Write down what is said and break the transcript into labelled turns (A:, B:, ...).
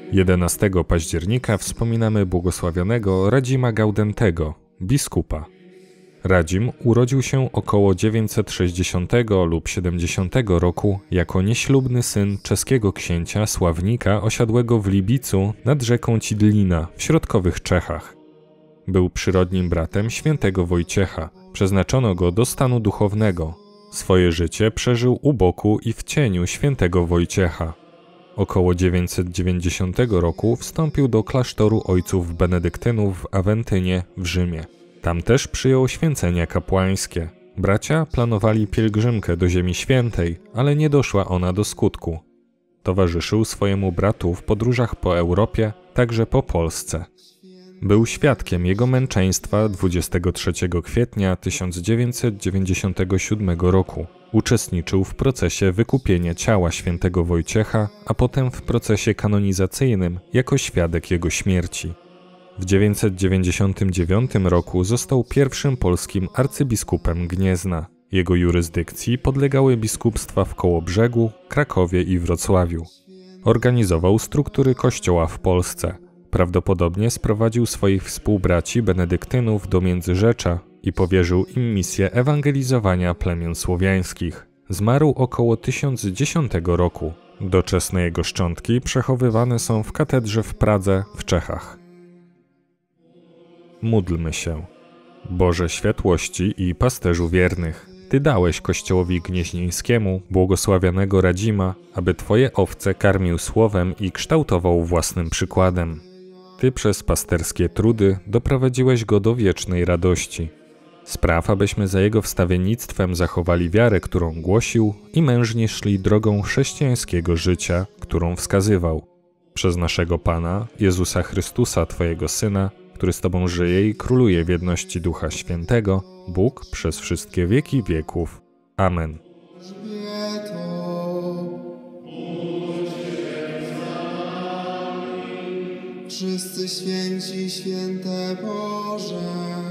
A: 11 października wspominamy błogosławionego Radzima Gaudentego, biskupa. Radzim urodził się około 960 lub 70 roku jako nieślubny syn czeskiego księcia Sławnika osiadłego w Libicu nad rzeką Cidlina w środkowych Czechach. Był przyrodnim bratem świętego Wojciecha. Przeznaczono go do stanu duchownego. Swoje życie przeżył u boku i w cieniu świętego Wojciecha. Około 990 roku wstąpił do klasztoru ojców benedyktynów w Awentynie w Rzymie. Tam też przyjął święcenia kapłańskie. Bracia planowali pielgrzymkę do Ziemi Świętej, ale nie doszła ona do skutku. Towarzyszył swojemu bratu w podróżach po Europie, także po Polsce. Był świadkiem jego męczeństwa 23 kwietnia 1997 roku. Uczestniczył w procesie wykupienia ciała świętego Wojciecha, a potem w procesie kanonizacyjnym jako świadek jego śmierci. W 999 roku został pierwszym polskim arcybiskupem Gniezna. Jego jurysdykcji podlegały biskupstwa w Kołobrzegu, Krakowie i Wrocławiu. Organizował struktury kościoła w Polsce. Prawdopodobnie sprowadził swoich współbraci benedyktynów do Międzyrzecza i powierzył im misję ewangelizowania plemion słowiańskich. Zmarł około 1010 roku. Doczesne jego szczątki przechowywane są w katedrze w Pradze w Czechach. Módlmy się. Boże światłości i pasterzu wiernych, Ty dałeś Kościołowi Gnieźnieńskiemu błogosławionego Radzima, aby Twoje owce karmił słowem i kształtował własnym przykładem. Ty przez pasterskie trudy doprowadziłeś go do wiecznej radości. Spraw, abyśmy za jego wstawiennictwem zachowali wiarę, którą głosił i mężnie szli drogą chrześcijańskiego życia, którą wskazywał. Przez naszego Pana, Jezusa Chrystusa, Twojego Syna, który z Tobą żyje i króluje w jedności Ducha Świętego, Bóg przez wszystkie wieki wieków. Amen.
B: Wszyscy święci, święte Boże.